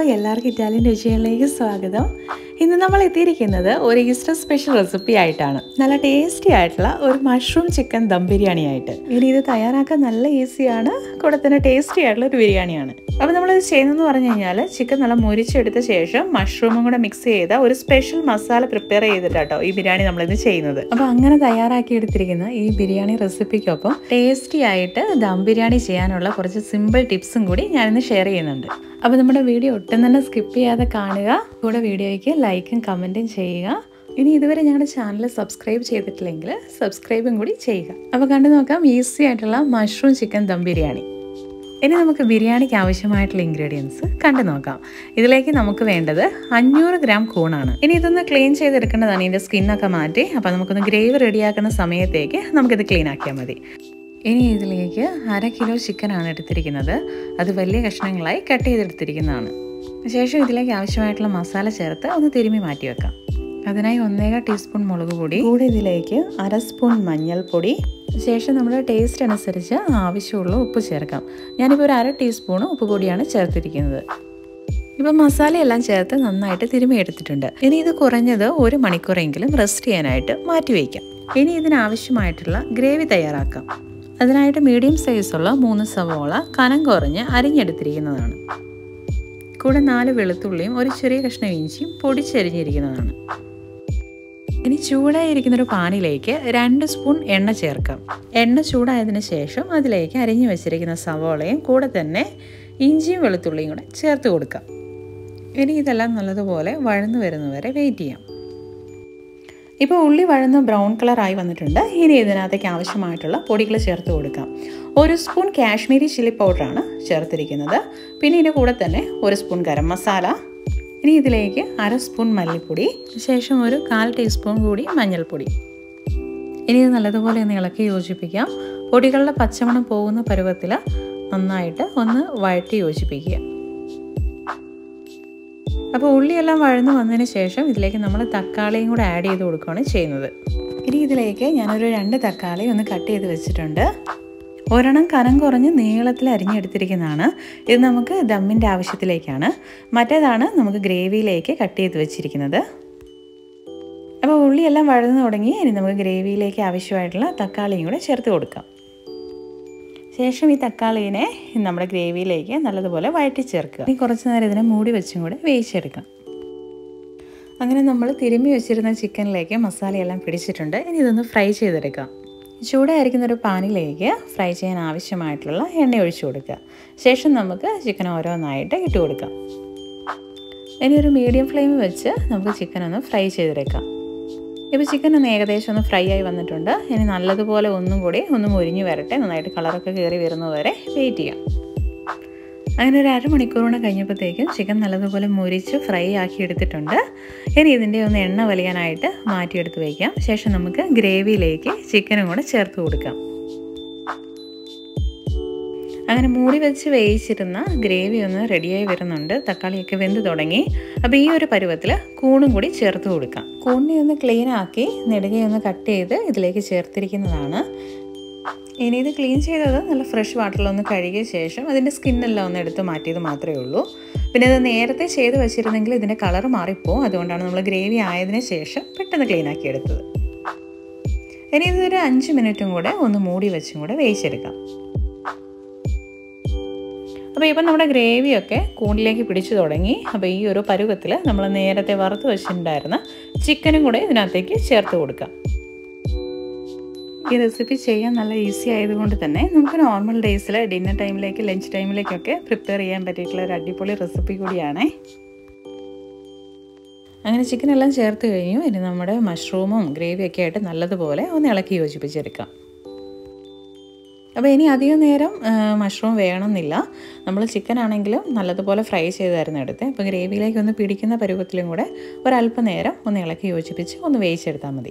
എല്ലാവർക്കും ഇറ്റാലിയൻ രുചികളിലേക്ക് സ്വാഗതം. ഇന്ന് നമ്മൾ എത്തിയിരിക്കുന്നത് ഒരു ഈസ്റ്റർ സ്പെഷ്യൽ റെസിപ്പി ആയിട്ടാണ്. നല്ല ടേസ്റ്റി ആയിട്ടുള്ള ഒരു മഷ്റൂം ചിക്കൻ ദം ബിരിയാണി ആയിട്ട്. ഇനി ഇത് തയ്യാറാക്കാൻ നല്ല ഈസിയാണ്, കൂടെ തന്നെ ടേസ്റ്റി ആയിട്ടുള്ള ഒരു ബിരിയാണിയാണ്. അപ്പോൾ നമ്മളിത് ചെയ്യുന്നതെന്ന് പറഞ്ഞു കഴിഞ്ഞാൽ ചിക്കൻ നല്ല മുരിച്ചെടുത്ത ശേഷം മഷ്റൂമും കൂടെ മിക്സ് ചെയ്ത ഒരു സ്പെഷ്യൽ മസാല പ്രിപ്പയർ ചെയ്തിട്ടാട്ടോ ഈ ബിരിയാണി നമ്മളിത് ചെയ്യുന്നത്. അപ്പോൾ അങ്ങനെ തയ്യാറാക്കി എടുത്തിരിക്കുന്ന ഈ ബിരിയാണി റെസിപ്പിക്കൊപ്പം ടേസ്റ്റി ആയിട്ട് ദം ബിരിയാണി ചെയ്യാനുള്ള കുറച്ച് സിമ്പിൾ ടിപ്സും കൂടി ഞാനിന്ന് ഷെയർ ചെയ്യുന്നുണ്ട്. അപ്പോൾ നമ്മുടെ വീഡിയോ ഒട്ടും തന്നെ സ്കിപ്പ് ചെയ്യാതെ കാണുക, കൂടെ വീഡിയോയ്ക്ക് ലൈക്കും കമൻറ്റും ചെയ്യുക. ഇനി ഇതുവരെ ഞങ്ങളുടെ ചാനൽ സബ്സ്ക്രൈബ് ചെയ്തിട്ടില്ലെങ്കിൽ സബ്സ്ക്രൈബും കൂടി ചെയ്യുക. അപ്പോൾ കണ്ടു നോക്കാം ഈസി ആയിട്ടുള്ള മഷ്റൂം ചിക്കൻ ദം ബിരിയാണി. ഇനി നമുക്ക് ബിരിയാണിക്ക് ആവശ്യമായിട്ടുള്ള ഇൻഗ്രീഡിയൻസ് കണ്ടു നോക്കാം. ഇതിലേക്ക് നമുക്ക് വേണ്ടത് 500 ഗ്രാം കൂണാണ്. ഇനി ഇതൊന്ന് ക്ലീൻ ചെയ്തെടുക്കേണ്ടതാണ്, ഇതിൻ്റെ സ്കിന്നൊക്കെ മാറ്റി. അപ്പോൾ നമുക്കൊന്ന് ഗ്രേവി റെഡിയാക്കുന്ന സമയത്തേക്ക് നമുക്കിത് ക്ലീൻ ആക്കിയാൽ മതി. ഇനി ഇതിലേക്ക് 1/2 കിലോ ചിക്കനാണ് എടുത്തിരിക്കുന്നത്. അത് വലിയ കഷ്ണങ്ങളായി കട്ട് ചെയ്തെടുത്തിരിക്കുന്നതാണ്. ശേഷം ഇതിലേക്ക് ആവശ്യമായിട്ടുള്ള മസാല ചേർത്ത് ഒന്ന് തിരുമ്മി മാറ്റി വെക്കാം. അതിനായി 1/4 ടീസ്പൂൺ മുളക് പൊടി, കൂടെ ഇതിലേക്ക് 1/2 സ്പൂൺ മഞ്ഞൾപ്പൊടി, ശേഷം നമ്മുടെ ടേസ്റ്റ് അനുസരിച്ച് ആവശ്യമുള്ള ഉപ്പ് ചേർക്കാം. ഞാനിപ്പോൾ ഒരു 1/2 ടീസ്പൂൺ ഉപ്പ് പൊടിയാണ് ചേർത്തിരിക്കുന്നത്. ഇപ്പം മസാലയെല്ലാം ചേർത്ത് നന്നായിട്ട് തിരുമ്മി എടുത്തിട്ടുണ്ട്. ഇനി ഇത് കുറഞ്ഞത് 1 മണിക്കൂറെങ്കിലും റെസ്റ്റ് ചെയ്യാനായിട്ട് മാറ്റി വയ്ക്കാം. ഇനി ഇതിനാവശ്യമായിട്ടുള്ള ഗ്രേവി തയ്യാറാക്കാം. അതിനായിട്ട് മീഡിയം സൈസുള്ള 3 സവോള കനം കുറഞ്ഞ് അരിഞ്ഞെടുത്തിരിക്കുന്നതാണ്. കൂടെ 4 വെളുത്തുള്ളിയും ഒരു ചെറിയ കഷ്ണം ഇഞ്ചിയും പൊടിച്ചരിഞ്ഞിരിക്കുന്നതാണ്. ഇനി ചൂടായിരിക്കുന്നൊരു പാനിലേക്ക് 2 സ്പൂൺ എണ്ണ ചേർക്കാം. എണ്ണ ചൂടായതിനു ശേഷം അതിലേക്ക് അരിഞ്ഞു വെച്ചിരിക്കുന്ന സവോളയും കൂടെ തന്നെ ഇഞ്ചിയും വെളുത്തുള്ളിയും കൂടെ ചേർത്ത് കൊടുക്കാം. ഇനി ഇതെല്ലാം നല്ലതുപോലെ വഴന്നു വരുന്നവരെ വെയിറ്റ് ചെയ്യാം. ഇപ്പോൾ ഉള്ളി വഴന്ന് ബ്രൗൺ കളറായി വന്നിട്ടുണ്ട്. ഇനി ഇതിനകത്തേക്ക് ആവശ്യമായിട്ടുള്ള പൊടികൾ ചേർത്ത് കൊടുക്കാം. 1 സ്പൂൺ കാശ്മീരി ചില്ലി പൗഡറാണ് ചേർത്തിരിക്കുന്നത്. പിന്നെ ഇതിൻ്റെ കൂടെ തന്നെ 1 സ്പൂൺ ഗരം മസാല. ഇനി ഇതിലേക്ക് 1/2 സ്പൂൺ മല്ലിപ്പൊടി, ശേഷം ഒരു 1/4 ടീസ്പൂൺ കൂടി മഞ്ഞൾപ്പൊടി. ഇനി ഇത് നല്ലതുപോലെ ഒന്ന് ഇളക്കി യോജിപ്പിക്കാം. പൊടികളുടെ പച്ചമണം പോകുന്ന പരുവത്തിൽ നന്നായിട്ട് ഒന്ന് വഴറ്റി യോജിപ്പിക്കുക. അപ്പോൾ ഉള്ളിയെല്ലാം വഴന്ന് വന്നതിന് ശേഷം ഇതിലേക്ക് നമ്മൾ തക്കാളിയും കൂടെ ആഡ് ചെയ്ത് കൊടുക്കുകയാണ് ചെയ്യുന്നത്. ഇനി ഇതിലേക്ക് ഞാനൊരു 2 തക്കാളി ഒന്ന് കട്ട് ചെയ്ത് വെച്ചിട്ടുണ്ട്. ഒരെണ്ണം കനം കുറഞ്ഞ് നീളത്തിൽ അരിഞ്ഞെടുത്തിരിക്കുന്നതാണ്. ഇത് നമുക്ക് ദമ്മിൻ്റെ ആവശ്യത്തിലേക്കാണ്. മറ്റേതാണ് നമുക്ക് ഗ്രേവിയിലേക്ക് കട്ട് ചെയ്ത് വെച്ചിരിക്കുന്നത്. അപ്പോൾ ഉള്ളിയെല്ലാം വഴന്ന് തുടങ്ങി. ഇനി നമുക്ക് ഗ്രേവിയിലേക്ക് ആവശ്യമായിട്ടുള്ള തക്കാളിയും കൂടെ ചേർത്ത് കൊടുക്കാം. ശേഷം ഈ തക്കാളീനെ നമ്മുടെ ഗ്രേവിയിലേക്ക് നല്ലതുപോലെ വഴറ്റി ചേർക്കുക. ഇനി കുറച്ച് നേരം ഇതിനെ മൂടി വെച്ചും കൂടെ വേവിച്ചെടുക്കാം. അങ്ങനെ നമ്മൾ തിരുമ്മി വെച്ചിരുന്ന ചിക്കനിലേക്ക് മസാലയെല്ലാം പിടിച്ചിട്ടുണ്ട്. ഇനി ഇതൊന്ന് ഫ്രൈ ചെയ്തെടുക്കാം. ചൂടായിരിക്കുന്നൊരു പാനിലേക്ക് ഫ്രൈ ചെയ്യാൻ ആവശ്യമായിട്ടുള്ള എണ്ണ ഒഴിച്ചു കൊടുക്കുക. ശേഷം നമുക്ക് ചിക്കൻ ഓരോന്നായിട്ട് ഇട്ട് കൊടുക്കാം. ഇനി ഒരു മീഡിയം ഫ്ലെയിമിൽ വെച്ച് നമുക്ക് ചിക്കൻ ഒന്ന് ഫ്രൈ ചെയ്തെടുക്കാം. ഇപ്പോൾ ചിക്കൻ ഒന്ന് ഏകദേശം ഒന്ന് ഫ്രൈ ആയി വന്നിട്ടുണ്ട്. ഇനി നല്ലതുപോലെ ഒന്നും കൂടി ഒന്ന് മുരിഞ്ഞ് വരട്ടെ. നന്നായിട്ട് കളറൊക്കെ കയറി വരുന്നതുവരെ വെയിറ്റ് ചെയ്യാം. അങ്ങനെ ഒരു 1/2 മണിക്കൂറിന് കഴിഞ്ഞപ്പോഴത്തേക്കും ചിക്കൻ നല്ലതുപോലെ മുരിച്ച് ഫ്രൈ ആക്കി എടുത്തിട്ടുണ്ട്. ഇനി ഇതിൻ്റെ ഒന്ന് എണ്ണ വലിയാനായിട്ട് മാറ്റിയെടുത്ത് വയ്ക്കാം. ശേഷം നമുക്ക് ഗ്രേവിയിലേക്ക് ചിക്കനും കൂടെ ചേർത്ത് കൊടുക്കാം. അങ്ങനെ മൂടി വെച്ച് വേവിച്ചിരുന്ന ഗ്രേവി ഒന്ന് റെഡിയായി വരുന്നുണ്ട്. തക്കാളിയൊക്കെ വെന്ത് തുടങ്ങി. അപ്പോൾ ഈ ഒരു പരുവത്തിൽ കൂണും കൂടി ചേർത്ത് കൊടുക്കാം. കൂണിനെ ഒന്ന് ക്ലീൻ ആക്കി നെടുകയൊന്ന് കട്ട് ചെയ്ത് ഇതിലേക്ക് ചേർത്തിരിക്കുന്നതാണ്. ഇനി ഇത് ക്ലീൻ ചെയ്തത് നല്ല ഫ്രഷ് വാട്ടറിലൊന്ന് കഴുകിയ ശേഷം അതിൻ്റെ സ്കിന്നെല്ലാം ഒന്ന് എടുത്ത് മാറ്റിയത് മാത്രമേ ഉള്ളൂ. പിന്നെ ഇത് നേരത്തെ ചെയ്ത് വെച്ചിരുന്നെങ്കിൽ ഇതിൻ്റെ കളർ മാറിപ്പോവും. അതുകൊണ്ടാണ് നമ്മൾ ഗ്രേവി ആയതിനു ശേഷം പെട്ടെന്ന് ക്ലീൻ ആക്കി എടുത്തത്. ഇനി ഇതൊരു 5 മിനിറ്റും കൂടെ ഒന്ന് മൂടി വെച്ചും കൂടെ വേവിച്ചെടുക്കാം. അപ്പോൾ ഇപ്പം നമ്മുടെ ഗ്രേവിയൊക്കെ കൂണിലേക്ക് പിടിച്ചു തുടങ്ങി. അപ്പോൾ ഈ ഒരു പരുവത്തിൽ നമ്മൾ നേരത്തെ വറുത്ത് വെച്ചിട്ടുണ്ടായിരുന്ന ചിക്കനും കൂടെ ഇതിനകത്തേക്ക് ചേർത്ത് കൊടുക്കാം. ഈ റെസിപ്പി ചെയ്യാൻ നല്ല ഈസി ആയതുകൊണ്ട് തന്നെ നമുക്ക് നോർമൽ ഡേയ്സിൽ ഡിന്നർ ടൈമിലേക്ക് ലഞ്ച് ടൈമിലേക്കൊക്കെ പ്രിപ്പയർ ചെയ്യാൻ പറ്റിയിട്ടുള്ള ഒരു അടിപൊളി റെസിപ്പി കൂടിയാണ്. അങ്ങനെ ചിക്കനെല്ലാം ചേർത്ത് കഴിഞ്ഞു. ഇനി നമ്മുടെ മഷ്റൂമും ഗ്രേവിയൊക്കെ ആയിട്ട് നല്ലതുപോലെ ഒന്ന് ഇളക്കി യോജിപ്പിച്ചെടുക്കാം. അപ്പോൾ ഇനി അധികം നേരം മഷ്റൂം വേണമെന്നില്ല. നമ്മൾ ചിക്കൻ ആണെങ്കിലും നല്ലതുപോലെ ഫ്രൈ ചെയ്തായിരുന്നു എടുത്തത്. അപ്പോൾ ഗ്രേവിയിലേക്ക് ഒന്ന് പിടിക്കുന്ന പരുവത്തിലും കൂടെ ഒരല്പം നേരം ഒന്ന് ഇളക്കി യോജിപ്പിച്ച് ഒന്ന് വേവിച്ചെടുത്താൽ മതി.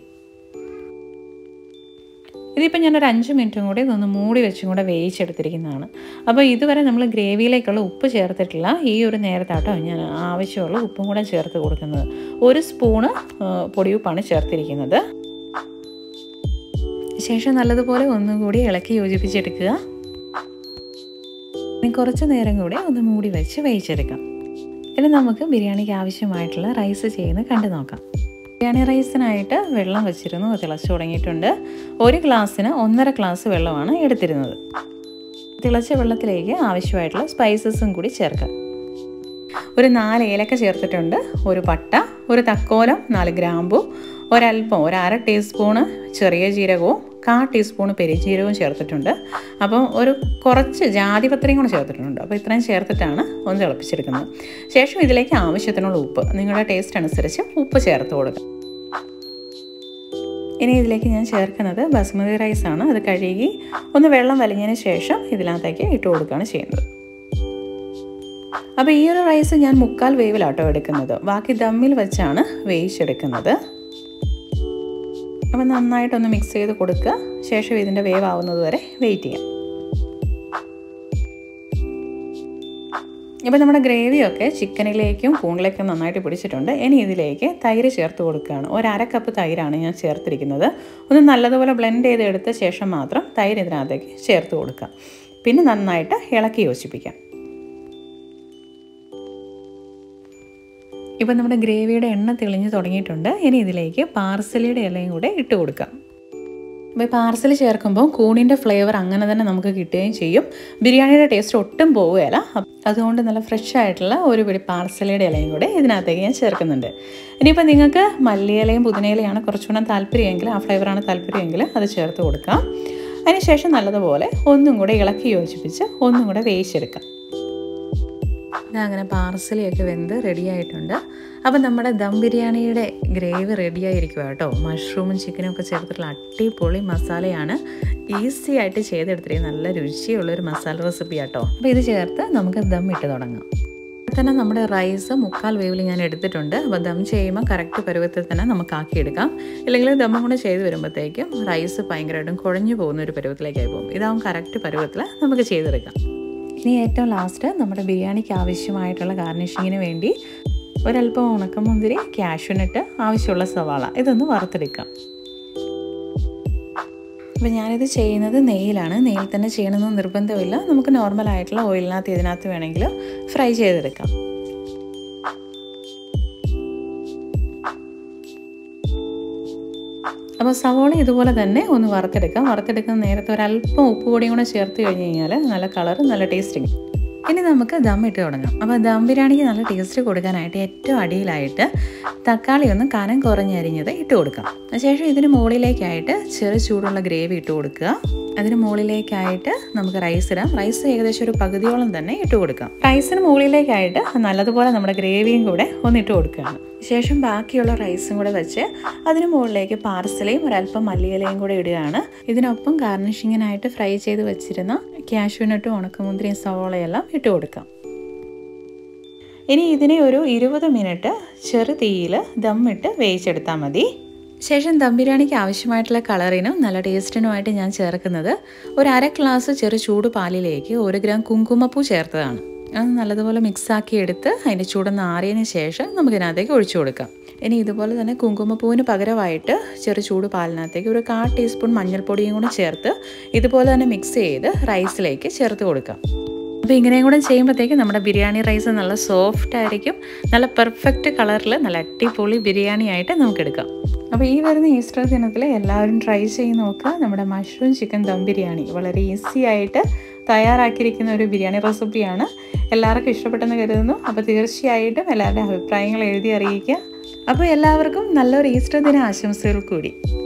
ഇതിപ്പോൾ ഞാനൊരു 5 മിനിറ്റും കൂടി ഇതൊന്ന് മൂടി വെച്ചും കൂടെ വേവിച്ചെടുത്തിരിക്കുന്നതാണ്. അപ്പോൾ ഇതുവരെ നമ്മൾ ഗ്രേവിയിലേക്കുള്ള ഉപ്പ് ചേർത്തിട്ടില്ല. ഈ ഒരു നേരത്താട്ടോ ഞാൻ ആവശ്യമുള്ള ഉപ്പും കൂടെ ചേർത്ത് കൊടുക്കുന്നത്. 1 സ്പൂണ് പൊടിയുപ്പാണ് ചേർത്തിരിക്കുന്നത്. ശേഷം നല്ലതുപോലെ ഒന്നും കൂടി ഇളക്കി യോജിപ്പിച്ചെടുക്കുക. കുറച്ച് നേരം കൂടി ഒന്ന് മൂടി വെച്ച് വേവിച്ചെടുക്കാം. ഇനി നമുക്ക് ബിരിയാണിക്ക് ആവശ്യമായിട്ടുള്ള റൈസ് ചെയ്യുന്നത് കണ്ടു നോക്കാം. ബിരിയാണി റൈസിനായിട്ട് വെള്ളം വെച്ചിരുന്നു, തിളച്ച് തുടങ്ങിയിട്ടുണ്ട്. 1 ഗ്ലാസ്സിന് 1.5 ഗ്ലാസ് വെള്ളമാണ് എടുത്തിരുന്നത്. തിളച്ച വെള്ളത്തിലേക്ക് ആവശ്യമായിട്ടുള്ള സ്പൈസസും കൂടി ചേർക്കാം. ഒരു 4 ഏലക്ക ചേർത്തിട്ടുണ്ട്, ഒരു പട്ട, ഒരു തക്കോലം, 4 ഗ്രാമ്പു, ഒരൽപ്പം 1/2 ടീസ്പൂണ് ചെറിയ ജീരകവും 1/4 ടീസ്പൂണ് പെരുംജീരകവും ചേർത്തിട്ടുണ്ട്. അപ്പം കുറച്ച് ജാതിപത്രിയും കൂടെ ചേർത്തിട്ടുണ്ട്. അപ്പോൾ ഇത്രയും ചേർത്തിട്ടാണ് ഒന്ന് തിളപ്പിച്ചെടുക്കുന്നത്. ശേഷം ഇതിലേക്ക് ആവശ്യത്തിനുള്ള ഉപ്പ്, നിങ്ങളുടെ ടേസ്റ്റ് അനുസരിച്ച് ഉപ്പ് ചേർത്ത് കൊടുക്കുക. ഇനി ഇതിലേക്ക് ഞാൻ ചേർക്കുന്നത് ബസ്മതി റൈസാണ്. അത് കഴുകി ഒന്ന് വെള്ളം വലിഞ്ഞതിന് ശേഷം ഇതിനകത്തേക്ക് ഇട്ട് കൊടുക്കുകയാണ് ചെയ്യുന്നത്. അപ്പോൾ ഈ ഒരു റൈസ് ഞാൻ 3/4 വേവിലാട്ടോ എടുക്കുന്നത്. ബാക്കി ദമ്മിൽ വെച്ചാണ് വേവിച്ചെടുക്കുന്നത്. അപ്പോൾ നന്നായിട്ടൊന്ന് മിക്സ് ചെയ്ത് കൊടുക്കുക. ശേഷം ഇതിൻ്റെ വേവാവുന്നത് വരെ വെയിറ്റ് ചെയ്യാം. ഇപ്പോൾ നമ്മുടെ ഗ്രേവിയൊക്കെ ചിക്കനിലേക്കും കൂണിലേക്കും നന്നായിട്ട് പിടിച്ചിട്ടുണ്ട്. ഇനി ഇതിലേക്ക് തൈര് ചേർത്ത് കൊടുക്കുകയാണ്. 1/2 കപ്പ് തൈരാണ് ഞാൻ ചേർത്തിരിക്കുന്നത്. ഒന്ന് നല്ലതുപോലെ ബ്ലെൻഡ് ചെയ്തെടുത്ത ശേഷം മാത്രം തൈര് ഇതിനകത്തേക്ക് ചേർത്ത് കൊടുക്കുക. പിന്നെ നന്നായിട്ട് ഇളക്കി യോജിപ്പിക്കാം. ഇപ്പം നമ്മുടെ ഗ്രേവിയുടെ എണ്ണ തെളിഞ്ഞ് തുടങ്ങിയിട്ടുണ്ട്. ഇനി ഇതിലേക്ക് പാർസലിയുടെ ഇലയും കൂടെ ഇട്ട് കൊടുക്കാം. അപ്പോൾ പാർസൽ ചേർക്കുമ്പോൾ കൂണിൻ്റെ ഫ്ലേവർ അങ്ങനെ തന്നെ നമുക്ക് കിട്ടുകയും ചെയ്യും. ബിരിയാണിയുടെ ടേസ്റ്റ് ഒട്ടും പോവുകയില്ല. അതുകൊണ്ട് നല്ല ഫ്രഷ് ആയിട്ടുള്ള ഒരു പിടി പാർസലിയുടെ ഇലയും കൂടെ ഇതിനകത്തേക്ക് ഞാൻ ചേർക്കുന്നുണ്ട്. ഇനിയിപ്പോൾ നിങ്ങൾക്ക് മല്ലിയിലയും പുതിനയിലയാണ് കുറച്ചുകൂടെ താല്പര്യമെങ്കിൽ, ആ ഫ്ലേവറാണ് താല്പര്യമെങ്കിൽ അത് ചേർത്ത് കൊടുക്കാം. അതിനുശേഷം നല്ലതുപോലെ ഒന്നും കൂടെ ഇളക്കി യോജിപ്പിച്ച് ഒന്നും കൂടെ വേവിച്ചെടുക്കാം. അങ്ങനെ പാർസലിയൊക്കെ വെന്ത് റെഡിയായിട്ടുണ്ട്. അപ്പം നമ്മുടെ ദം ബിരിയാണിയുടെ ഗ്രേവി റെഡിയായിരിക്കുക കേട്ടോ. മഷ്റൂമും ചിക്കനും ഒക്കെ ചേർത്തിട്ടുള്ള അടിപൊളി മസാലയാണ്. ഈസി ആയിട്ട് ചെയ്തെടുത്തിരിക്കുന്നത് നല്ല രുചിയുള്ളൊരു മസാല റെസിപ്പി കേട്ടോ. അപ്പോൾ ഇത് ചേർത്ത് നമുക്ക് ദം ഇട്ട് തുടങ്ങാം. തന്നെ നമ്മുടെ റൈസ് 3/4 വേവിൽ ഞാൻ എടുത്തിട്ടുണ്ട്. അപ്പോൾ ദം ചെയ്യുമ്പോൾ കറക്റ്റ് പരുവത്തിൽ തന്നെ നമുക്ക് ആക്കിയെടുക്കാം. ഇല്ലെങ്കിൽ ദമ്മും കൂടെ ചെയ്ത് വരുമ്പോഴത്തേക്കും റൈസ് ഭയങ്കരമായിട്ടും കുഴഞ്ഞു പോകുന്ന ഒരു പരുവത്തിലേക്കായി പോകും. ഇതാവും കറക്റ്റ് പരുവത്തിൽ നമുക്ക് ചെയ്തെടുക്കാം. ഇനി ഏറ്റവും ലാസ്റ്റ് നമ്മുടെ ബിരിയാണിക്ക് ആവശ്യമായിട്ടുള്ള ഗാർണിഷിങ്ങിന് വേണ്ടി ഒരല്പം ഉണക്കമുന്തിരി, കാഷ്യൂനട്ട്, ആവശ്യമുള്ള സവാള ഇതൊന്ന് വറുത്തെടുക്കാം. അപ്പോൾ ഞാനിത് ചെയ്യുന്നത് നെയ്യിലാണ്. നെയ്യിൽ തന്നെ ചെയ്യണമെന്ന് നിർബന്ധമില്ല. നമുക്ക് നോർമലായിട്ടുള്ള ഓയിലിനകത്ത് ഇതിനകത്ത് വേണമെങ്കിൽ ഫ്രൈ ചെയ്തെടുക്കാം. അപ്പോൾ സവോള ഇതുപോലെ തന്നെ ഒന്ന് വറുത്തെടുക്കാം. വറുത്തെടുക്കുന്ന നേരത്തെ ഒരല്പം ഉപ്പ് പൊടിയും കൂടെ ചേർത്ത് കഴിഞ്ഞ് കഴിഞ്ഞാൽ നല്ല കളർ, നല്ല ടേസ്റ്റിങ്. ഇനി നമുക്ക് ദം ഇട്ട് തുടങ്ങാം. അപ്പോൾ ദം ബിരിയാണിക്ക് നല്ല ടേസ്റ്റ് കൊടുക്കാനായിട്ട് ഏറ്റവും അടിയിലായിട്ട് തക്കാളി ഒന്ന് കനം കുറഞ്ഞരിഞ്ഞത് ഇട്ട് കൊടുക്കാം. അതിനുശേഷം ഇതിന് മുകളിലേക്കായിട്ട് ചെറു ചൂടുള്ള ഗ്രേവി ഇട്ട് കൊടുക്കുക. അതിന് മുകളിലേക്കായിട്ട് നമുക്ക് റൈസ് ഇടാം. റൈസ് ഏകദേശം ഒരു പകുതിയോളം തന്നെ ഇട്ട് കൊടുക്കാം. റൈസിന് മുകളിലേക്കായിട്ട് നല്ലതുപോലെ നമ്മുടെ ഗ്രേവിയും കൂടെ ഒന്ന് ഇട്ട് കൊടുക്കുകയാണ്. ശേഷം ബാക്കിയുള്ള റൈസും കൂടെ വെച്ച് അതിന് മുകളിലേക്ക് പാർസലയും ഒരല്പം മല്ലിയിലയും കൂടെ ഇടുകയാണ്. ഇതിനൊപ്പം ഗാർണിഷിങ്ങിനായിട്ട് ഫ്രൈ ചെയ്ത് വെച്ചിരുന്ന കാഷ്യൂനട്ടും ഉണക്കമുന്തിരിയും സവോളയെല്ലാം ഇട്ട് കൊടുക്കാം. ഇനി ഇതിനെ ഒരു 20 മിനിറ്റ് ചെറു തീയിൽ ദമ്മിട്ട് വേവിച്ചെടുത്താൽ മതി. ശേഷം ദം ബിരിയാണിക്ക് ആവശ്യമായിട്ടുള്ള കളറിനും നല്ല ടേസ്റ്റിനുമായിട്ട് ഞാൻ ചേർക്കുന്നത് 1/2 ഗ്ലാസ് ചെറു ചൂട് പാലിലേക്ക് 1 ഗ്രാം കുങ്കുമപ്പൂ ചേർത്തതാണ്. അത് നല്ലതുപോലെ മിക്സാക്കി എടുത്ത് അതിൻ്റെ ചൂടൊന്ന് ആറിയതിന് ശേഷം നമുക്കിതിനകത്തേക്ക് ഒഴിച്ചു കൊടുക്കാം. ഇനി ഇതുപോലെ തന്നെ കുങ്കുമപ്പൂവിന് പകരമായിട്ട് ചെറു ചൂട് പാലിനകത്തേക്ക് ഒരു 1/4 ടീസ്പൂൺ മഞ്ഞൾപ്പൊടിയും കൂടി ചേർത്ത് ഇതുപോലെ തന്നെ മിക്സ് ചെയ്ത് റൈസിലേക്ക് ചേർത്ത് കൊടുക്കാം. അപ്പോൾ ഇങ്ങനെയും കൂടെ ചെയ്യുമ്പോഴത്തേക്കും നമ്മുടെ ബിരിയാണി റൈസ് നല്ല സോഫ്റ്റ് ആയിരിക്കും. നല്ല പെർഫെക്റ്റ് കളറിൽ നല്ല അടിപൊളി ബിരിയാണി ആയിട്ട് നമുക്കെടുക്കാം. അപ്പോൾ ഈ വരുന്ന ഈസ്റ്റർ ദിനത്തിൽ എല്ലാവരും ട്രൈ ചെയ്ത് നോക്കുക. നമ്മുടെ മഷ്റൂം ചിക്കൻ ദം ബിരിയാണി വളരെ ഈസി ആയിട്ട് തയ്യാറാക്കിയിരിക്കുന്ന ഒരു ബിരിയാണി റെസിപ്പിയാണ്. എല്ലാവർക്കും ഇഷ്ടപ്പെട്ടെന്ന് കരുതുന്നു. അപ്പോൾ തീർച്ചയായിട്ടും എല്ലാവരുടെ അഭിപ്രായങ്ങൾ എഴുതി അറിയിക്കുക. അപ്പോൾ എല്ലാവർക്കും നല്ലൊരു ഈസ്റ്റർ ദിന ആശംസകൾ കൂടി.